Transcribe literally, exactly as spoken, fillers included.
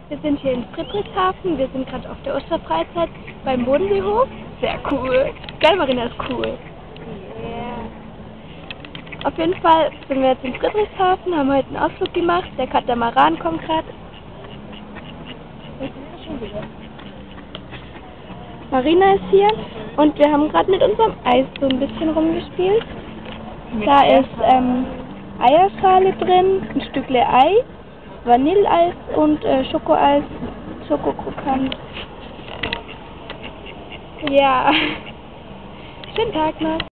Wir sind hier in Friedrichshafen. Wir sind gerade auf der Osterfreizeit beim Bodenseehof. Sehr cool. Gell, Marina, ist cool. Yeah. Auf jeden Fall sind wir jetzt in Friedrichshafen, haben heute einen Ausflug gemacht. Der Katamaran kommt gerade. Marina ist hier und wir haben gerade mit unserem Eis so ein bisschen rumgespielt. Da ist ähm, Eierschale drin, ein Stückle Ei, Vanilleeis und äh, Schokoeis, Schokokrokant. Ja, schönen Tag noch.